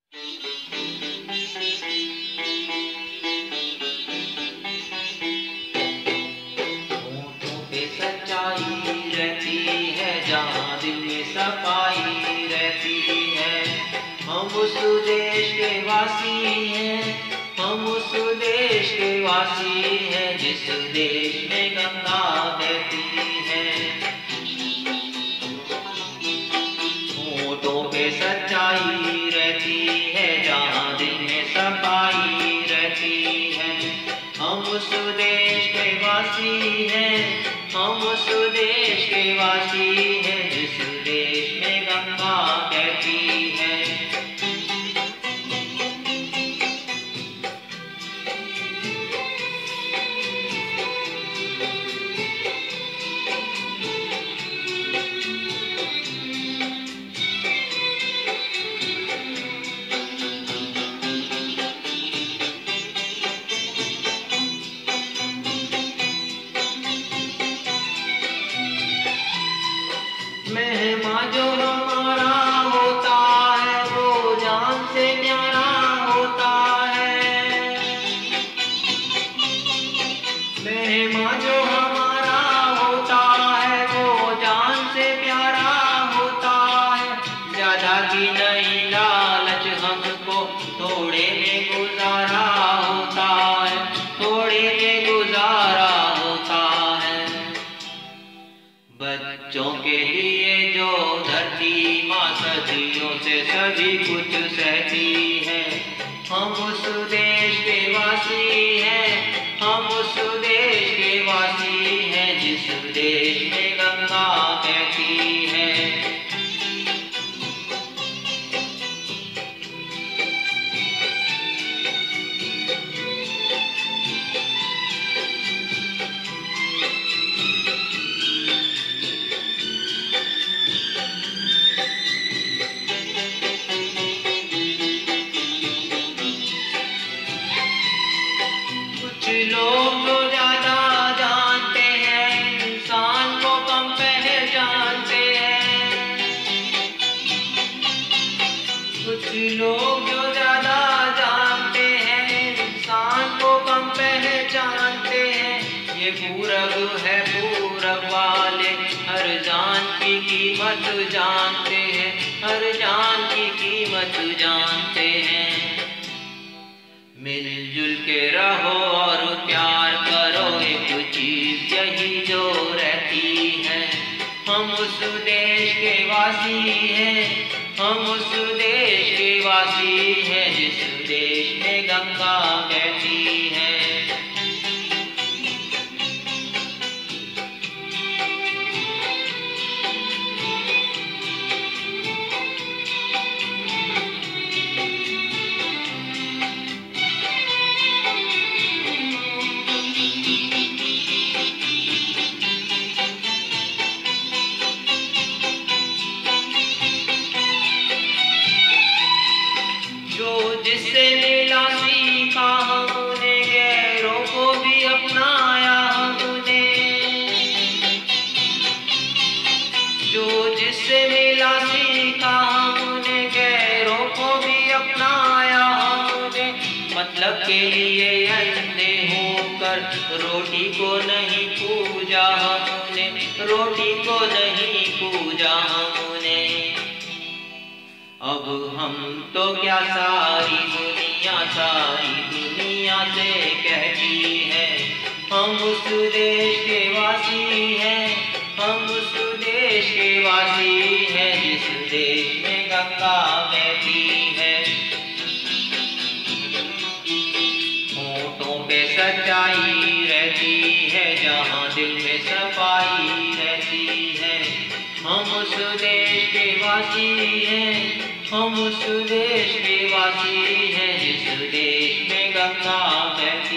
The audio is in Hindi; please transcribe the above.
होठों पे सच्चाई रहती है, जहाँ दिल में सफाई रहती है। हम उस देश के वासी हैं, हम उस देश के वासी हैं, जिस देश में गंगा बहती है। होठों पे सच्चाई रहती है, जहाँ दिल में सफाई रहती है। हम उस देश के वासी हैं, हम उस देश के वासी हैं, जिस देश में गंगा बहती है। मेहमान जो हमारा होता है, वो जान से प्यारा होता है। मेहमान जो हमारा होता है, वो जान से प्यारा होता है। ज्यादा की नहीं लालच हमको, थोड़े में गुजारा होता है, थोड़े में गुजारा होता है। बच्चों के लिए जो धरती माँ सदियों से सभी कुछ सहती है, हम उस देश के वासी हैं, हम उस देश के वासी हैं, जिस देश में गंगा बहती है। लोग जो ज्यादा जानते हैं, इंसान को कम पहचानते हैं। कुछ लोग जो ज्यादा जानते हैं, इंसान को कम पहचानते हैं। ये पूरब है, पूरब वाले हर जान की कीमत जानते हैं, हर जान की कीमत जानते हैं। मिलजुल के रहो और प्यार करो, एक चीज यही जो रहती है। हम उस देश के वासी हैं, हम उस देश के वासी हैं, जिस देश में गंगा बहती है। जिससे मिला सीखा हमने, गैरों को भी अपनाया हमने। जो जिससे मिला सीखा हमने, गैरों को भी अपनाया हमने। मतलब के लिए अंधे होकर रोटी को नहीं पूजा हमने, रोटी को नहीं पूजा हमने। अब हम तो क्या सारी दुनिया से कहती है, हम उस देश के वासी हैं, हम उस देश के वासी हैं, जिस देश में गंगा बहती है। होठों पे सच्चाई रहती है, जहाँ दिल में सफाई रहती है। हम उस देश के वासी हैं, हम उस देश के वासी हैं, जिस देश में गंगा बहती है।